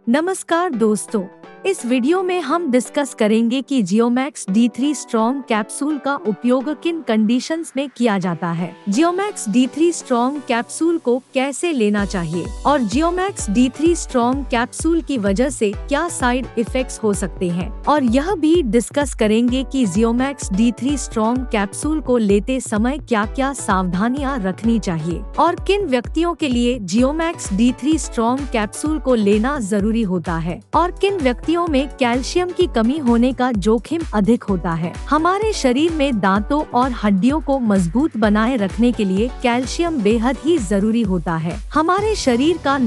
नमस्कार दोस्तों, इस वीडियो में हम डिस्कस करेंगे कि जियोमैक्स D3 स्ट्रॉन्ग कैप्सूल का उपयोग किन कंडीशंस में किया जाता है। जियोमैक्स D3 स्ट्रॉन्ग कैप्सूल को कैसे लेना चाहिए और जियोमैक्स D3 स्ट्रॉन्ग कैप्सूल की वजह से क्या साइड इफेक्ट्स हो सकते हैं, और यह भी डिस्कस करेंगे कि जियोमैक्स D3 स्ट्रॉन्ग कैप्सूल को लेते समय क्या क्या सावधानियां रखनी चाहिए और किन व्यक्तियों के लिए जियोमैक्स D3 स्ट्रॉन्ग कैप्सूल को लेना जरूरी होता है और किन व्यक्तियों में कैल्शियम की कमी होने का जोखिम अधिक होता है। हमारे शरीर में दांतों और हड्डियों को मजबूत बनाए रखने के लिए कैल्शियम बेहद ही जरूरी होता है। हमारे शरीर का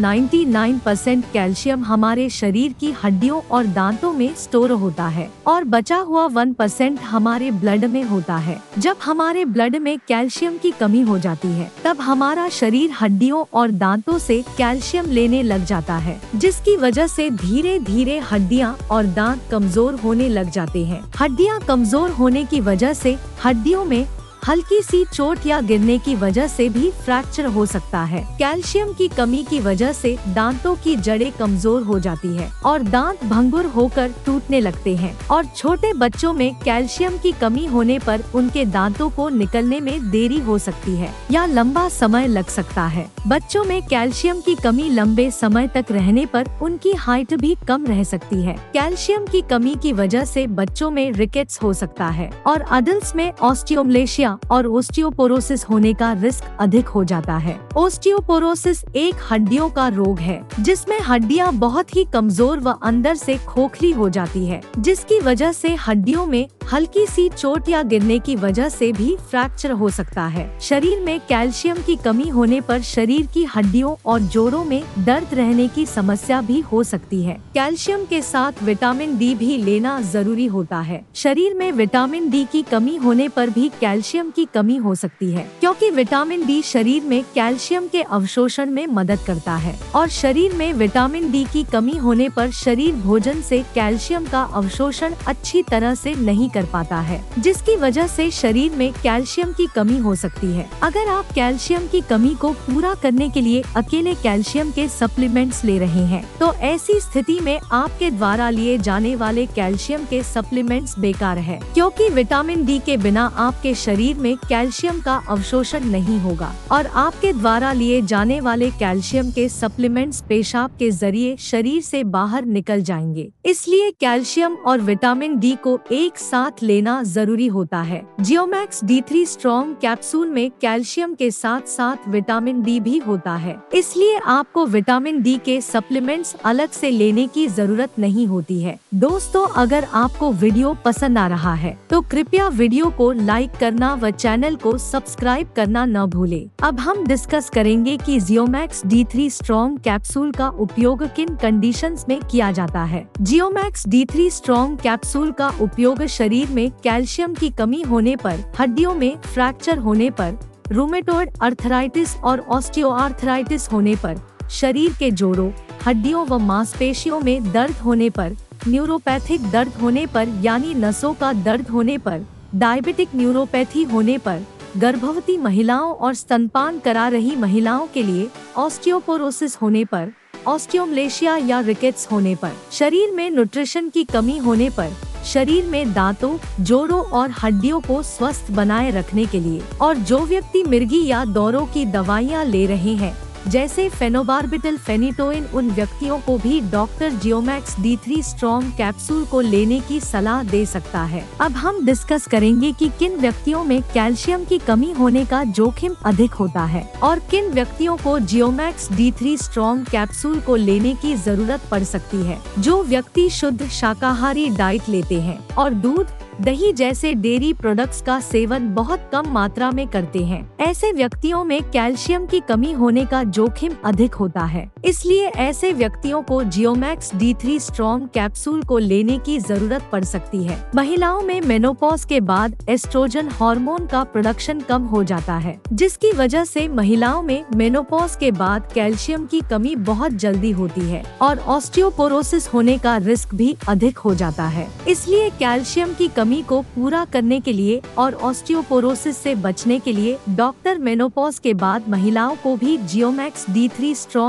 99% कैल्शियम हमारे शरीर की हड्डियों और दांतों में स्टोर होता है और बचा हुआ 1% हमारे ब्लड में होता है। जब हमारे ब्लड में कैल्शियम की कमी हो जाती है, तब हमारा शरीर हड्डियों और दांतों से कैल्शियम लेने लग जाता है, जिसकी वजह से धीरे धीरे हड्डियां और दांत कमजोर होने लग जाते हैं। हड्डियां कमजोर होने की वजह से हड्डियों में हल्की सी चोट या गिरने की वजह से भी फ्रैक्चर हो सकता है। कैल्शियम की कमी की वजह से दांतों की जड़ें कमजोर हो जाती है और दांत भंगुर होकर टूटने लगते हैं, और छोटे बच्चों में कैल्शियम की कमी होने पर उनके दांतों को निकलने में देरी हो सकती है या लंबा समय लग सकता है। बच्चों में कैल्शियम की कमी लंबे समय तक रहने पर उनकी हाइट भी कम रह सकती है। कैल्शियम की कमी की वजह से बच्चों में रिकेट्स हो सकता है और अडल्ट्स में ऑस्टियोमलेशिया और ओस्टियोपोरोसिस होने का रिस्क अधिक हो जाता है। ओस्टियोपोरोसिस एक हड्डियों का रोग है जिसमें हड्डियां बहुत ही कमजोर व अंदर से खोखली हो जाती है, जिसकी वजह से हड्डियों में हल्की सी चोट या गिरने की वजह से भी फ्रैक्चर हो सकता है। शरीर में कैल्शियम की कमी होने पर शरीर की हड्डियों और जोड़ों में दर्द रहने की समस्या भी हो सकती है। कैल्शियम के साथ विटामिन डी भी लेना जरूरी होता है। शरीर में विटामिन डी की कमी होने पर भी कैल्शियम की कमी हो सकती है, क्योंकि विटामिन डी शरीर में कैल्शियम के अवशोषण में मदद करता है, और शरीर में विटामिन डी की कमी होने पर शरीर भोजन से कैल्शियम का अवशोषण अच्छी तरह से नहीं कर पाता है, जिसकी वजह से शरीर में कैल्शियम की कमी हो सकती है। अगर आप कैल्शियम की कमी को पूरा करने के लिए अकेले कैल्शियम के सप्लीमेंट्स ले रहे हैं, तो ऐसी स्थिति में आपके द्वारा लिए जाने वाले कैल्शियम के सप्लीमेंट्स बेकार है, क्योंकि विटामिन डी के बिना आपके शरीर में कैल्शियम का अवशोषण नहीं होगा और आपके द्वारा लिए जाने वाले कैल्शियम के सप्लीमेंट्स पेशाब के जरिए शरीर से बाहर निकल जाएंगे। इसलिए कैल्शियम और विटामिन डी को एक साथ लेना जरूरी होता है। जियोमैक्स D3 स्ट्रॉन्ग कैप्सूल में कैल्शियम के साथ साथ विटामिन डी भी होता है, इसलिए आपको विटामिन डी के सप्लीमेंट्स अलग से लेने की जरूरत नहीं होती है। दोस्तों, अगर आपको वीडियो पसंद आ रहा है तो कृपया वीडियो को लाइक करना व चैनल को सब्सक्राइब करना न भूले। अब हम डिस्कस करेंगे कि जियोमैक्स D3 स्ट्रॉन्ग कैप्सूल का उपयोग किन कंडीशंस में किया जाता है। जियोमैक्स D3 स्ट्रॉन्ग कैप्सूल का उपयोग शरीर में कैल्शियम की कमी होने पर, हड्डियों में फ्रैक्चर होने पर, रूमेटॉइड अर्थराइटिस और ऑस्टियोआर्थराइटिस होने पर, शरीर के जोड़ों, हड्डियों व मांसपेशियों में दर्द होने पर, न्यूरोपैथिक दर्द होने पर यानी नसों का दर्द होने पर, डायबिटिक न्यूरोपैथी होने पर, गर्भवती महिलाओं और स्तनपान करा रही महिलाओं के लिए ऑस्टियोपोरोसिस होने पर, ऑस्टियोमलेशिया या रिकेट्स होने पर, शरीर में न्यूट्रिशन की कमी होने पर, शरीर में दांतों, जोड़ों और हड्डियों को स्वस्थ बनाए रखने के लिए, और जो व्यक्ति मिर्गी या दौरों की दवाइयाँ ले रहे हैं जैसे फेनोबार्बिटल, फेनिटोइन, उन व्यक्तियों को भी डॉक्टर जियोमैक्स D3 स्ट्रॉन्ग कैप्सूल को लेने की सलाह दे सकता है। अब हम डिस्कस करेंगे कि किन व्यक्तियों में कैल्शियम की कमी होने का जोखिम अधिक होता है और किन व्यक्तियों को जियोमैक्स D3 स्ट्रॉन्ग कैप्सूल को लेने की जरूरत पड़ सकती है। जो व्यक्ति शुद्ध शाकाहारी डाइट लेते हैं और दूध, दही जैसे डेयरी प्रोडक्ट्स का सेवन बहुत कम मात्रा में करते हैं, ऐसे व्यक्तियों में कैल्शियम की कमी होने का जोखिम अधिक होता है। इसलिए ऐसे व्यक्तियों को जियोमैक्स D3 स्ट्रॉन्ग कैप्सूल को लेने की जरूरत पड़ सकती है। महिलाओं में मेनोपॉज के बाद एस्ट्रोजन हार्मोन का प्रोडक्शन कम हो जाता है, जिसकी वजह से महिलाओं में मेनोपॉज के बाद कैल्शियम की कमी बहुत जल्दी होती है और ऑस्टियोपोरोसिस होने का रिस्क भी अधिक हो जाता है। इसलिए कैल्शियम की कमी को पूरा करने के लिए और ऑस्टियोपोरोसिस से बचने के लिए डॉक्टर मेनोपॉज के बाद महिलाओं को भी जियोमैक्स D3 स्ट्रॉन्ग कैप्सूल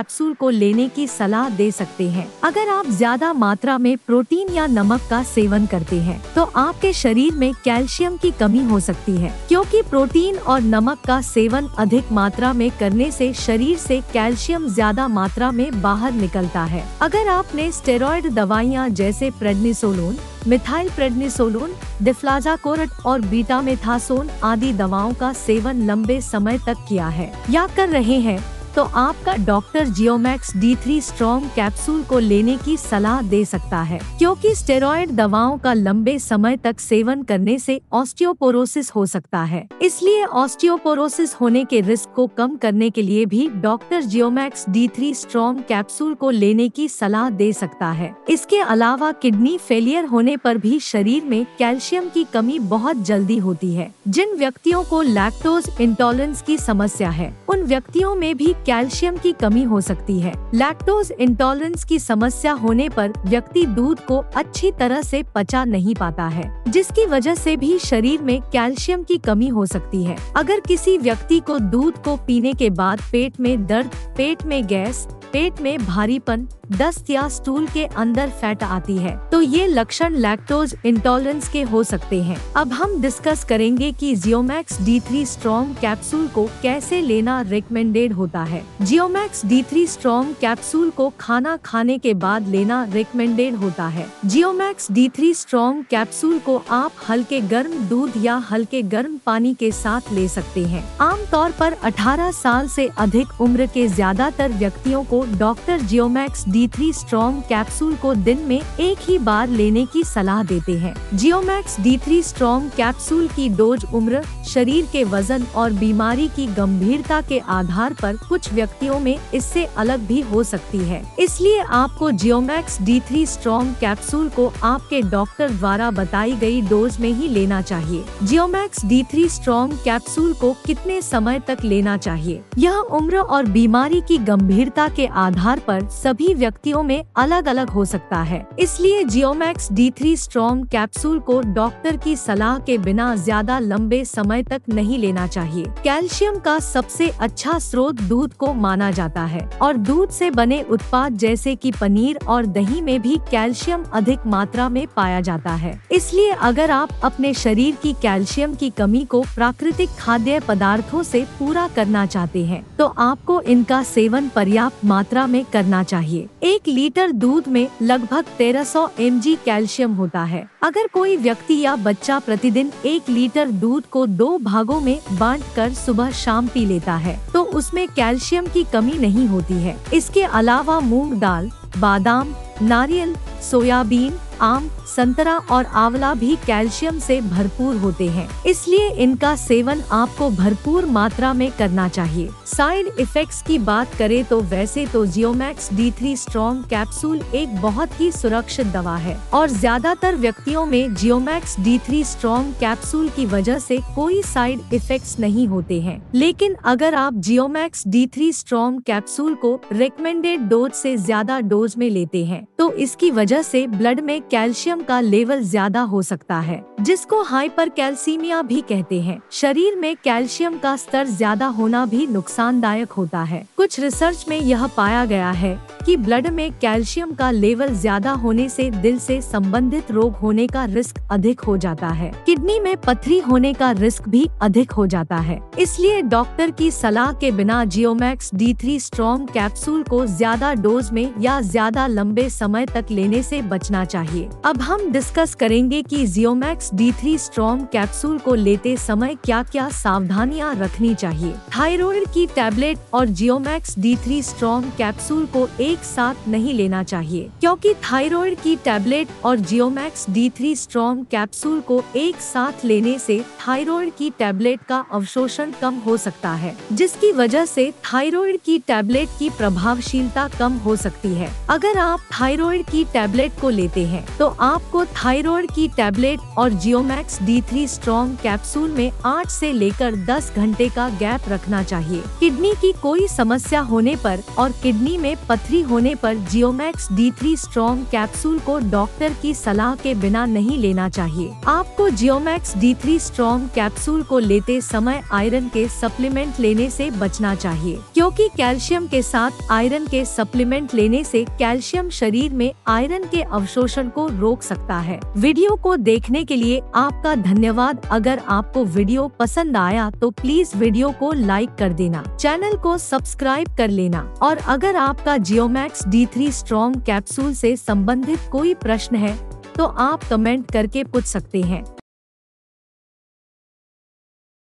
कैप्सूल को लेने की सलाह दे सकते हैं। अगर आप ज्यादा मात्रा में प्रोटीन या नमक का सेवन करते हैं तो आपके शरीर में कैल्शियम की कमी हो सकती है, क्योंकि प्रोटीन और नमक का सेवन अधिक मात्रा में करने से शरीर से कैल्शियम ज्यादा मात्रा में बाहर निकलता है। अगर आपने स्टेरॉयड दवाइयाँ जैसे प्रेडनिसोलोन, मिथाइल प्रेडनिसोलोन, डिफ्लाजाकोरेट और बीटामेथासोन आदि दवाओं का सेवन लंबे समय तक किया है या कर रहे हैं तो आपका डॉक्टर जियोमैक्स D3 स्ट्रॉन्ग कैप्सूल को लेने की सलाह दे सकता है, क्योंकि स्टेरॉयड दवाओं का लंबे समय तक सेवन करने से ऑस्टियोपोरोसिस हो सकता है। इसलिए ऑस्टियोपोरोसिस होने के रिस्क को कम करने के लिए भी डॉक्टर जियोमैक्स D3 स्ट्रॉन्ग कैप्सूल को लेने की सलाह दे सकता है। इसके अलावा किडनी फेलियर होने पर भी शरीर में कैल्शियम की कमी बहुत जल्दी होती है। जिन व्यक्तियों को लैक्टोज इंटॉलरेंस की समस्या है उन व्यक्तियों में भी कैल्शियम की कमी हो सकती है। लैक्टोज इंटॉलरेंस की समस्या होने पर व्यक्ति दूध को अच्छी तरह से पचा नहीं पाता है, जिसकी वजह से भी शरीर में कैल्शियम की कमी हो सकती है। अगर किसी व्यक्ति को दूध को पीने के बाद पेट में दर्द, पेट में गैस, पेट में भारीपन, दस्त या स्टूल के अंदर फैट आती है तो ये लक्षण लैक्टोज इंटॉलरेंस के हो सकते हैं। अब हम डिस्कस करेंगे कि जियोमैक्स D3 स्ट्रॉन्ग कैप्सूल को कैसे लेना रिकमेंडेड होता है। जियोमैक्स D3 स्ट्रॉन्ग कैप्सूल को खाना खाने के बाद लेना रिकमेंडेड होता है। जियोमैक्स D3 स्ट्रॉन्ग कैप्सूल को आप हल्के गर्म दूध या हल्के गर्म पानी के साथ ले सकते हैं। आमतौर पर 18 साल से अधिक उम्र के ज्यादातर व्यक्तियों को डॉक्टर जियोमैक्स D3 स्ट्रॉन्ग कैप्सूल को दिन में एक ही बार लेने की सलाह देते हैं। जियोमैक्स D3 स्ट्रॉन्ग कैप्सूल की डोज उम्र, शरीर के वजन और बीमारी की गंभीरता के आधार पर कुछ व्यक्तियों में इससे अलग भी हो सकती है। इसलिए आपको जियोमैक्स D3 स्ट्रॉन्ग कैप्सूल को आपके डॉक्टर द्वारा बताई गई डोज में ही लेना चाहिए। जियोमैक्स D3 स्ट्रॉन्ग कैप्सूल को कितने समय तक लेना चाहिए, यह उम्र और बीमारी की गंभीरता के आधार पर सभी व्यक्तियों में अलग अलग हो सकता है। इसलिए जियोमैक्स D3 स्ट्रॉन्ग कैप्सूल को डॉक्टर की सलाह के बिना ज्यादा लंबे समय तक नहीं लेना चाहिए। कैल्शियम का सबसे अच्छा स्रोत दूध को माना जाता है और दूध से बने उत्पाद जैसे कि पनीर और दही में भी कैल्शियम अधिक मात्रा में पाया जाता है। इसलिए अगर आप अपने शरीर की कैल्शियम की कमी को प्राकृतिक खाद्य पदार्थों से पूरा करना चाहते हैं तो आपको इनका सेवन पर्याप्त मात्रा में करना चाहिए। 1 लीटर दूध में लगभग 1300 mg कैल्शियम होता है। अगर कोई व्यक्ति या बच्चा प्रतिदिन 1 लीटर दूध को 2 भागों में बांटकर सुबह शाम पी लेता है तो उसमें कैल्शियम की कमी नहीं होती है। इसके अलावा मूंग दाल, बादाम, नारियल, सोयाबीन, आम, संतरा और आंवला भी कैल्शियम से भरपूर होते हैं। इसलिए इनका सेवन आपको भरपूर मात्रा में करना चाहिए। साइड इफेक्ट्स की बात करें तो वैसे तो जियोमैक्स D3 स्ट्रॉन्ग कैप्सूल एक बहुत ही सुरक्षित दवा है और ज्यादातर व्यक्तियों में जियोमैक्स D3 स्ट्रॉन्ग कैप्सूल की वजह से कोई साइड इफेक्ट्स नहीं होते हैं। लेकिन अगर आप जियोमैक्स D3 स्ट्रॉन्ग कैप्सूल को रिकमेंडेड डोज से ज्यादा डोज में लेते हैं तो इसकी वजह से ब्लड में कैल्शियम का लेवल ज्यादा हो सकता है, जिसको हाइपरकैल्सीमिया भी कहते हैं। शरीर में कैल्शियम का स्तर ज्यादा होना भी नुकसानदायक होता है। कुछ रिसर्च में यह पाया गया है कि ब्लड में कैल्शियम का लेवल ज्यादा होने से दिल से संबंधित रोग होने का रिस्क अधिक हो जाता है। किडनी में पथरी होने का रिस्क भी अधिक हो जाता है। इसलिए डॉक्टर की सलाह के बिना जियोमैक्स D3 स्ट्रॉन्ग कैप्सूल को ज्यादा डोज में या ज्यादा लंबे समय तक लेने से बचना चाहिए। अब हम डिस्कस करेंगे कि जियोमैक्स D3 स्ट्रॉन्ग कैप्सूल को लेते समय क्या क्या सावधानियां रखनी चाहिए। थायराइड की टैबलेट और जियोमैक्स D3 स्ट्रॉन्ग कैप्सूल को एक साथ नहीं लेना चाहिए, क्योंकि थायराइड की टैबलेट और जियोमैक्स D3 स्ट्रॉन्ग कैप्सूल को एक साथ लेने से थायराइड की टैबलेट का अवशोषण कम हो सकता है, जिसकी वजह से थायराइड की टैबलेट की प्रभावशीलता कम हो सकती है। अगर आप थायराइड की टैबलेट को लेते हैं तो आपको थायराइड की टैबलेट और जियोमैक्स D3 स्ट्रॉन्ग कैप्सूल में 8 से लेकर 10 घंटे का गैप रखना चाहिए। किडनी की कोई समस्या होने पर और किडनी में पथरी होने पर जियोमैक्स D3 स्ट्रॉन्ग कैप्सूल को डॉक्टर की सलाह के बिना नहीं लेना चाहिए। आपको जियोमैक्स D3 स्ट्रॉन्ग कैप्सूल को लेते समय आयरन के सप्लीमेंट लेने से बचना चाहिए, क्योंकि कैल्शियम के साथ आयरन के सप्लीमेंट लेने से कैल्शियम शरीर में आयरन के अवशोषण को रोक सकता है। वीडियो को देखने के लिए आपका धन्यवाद। अगर आपको वीडियो पसंद आया तो प्लीज वीडियो को लाइक कर देना, चैनल को सब्सक्राइब कर लेना और अगर आपका जियोमैक्स D3 स्ट्रॉन्ग कैप्सूल से संबंधित कोई प्रश्न है तो आप कमेंट करके पूछ सकते हैं।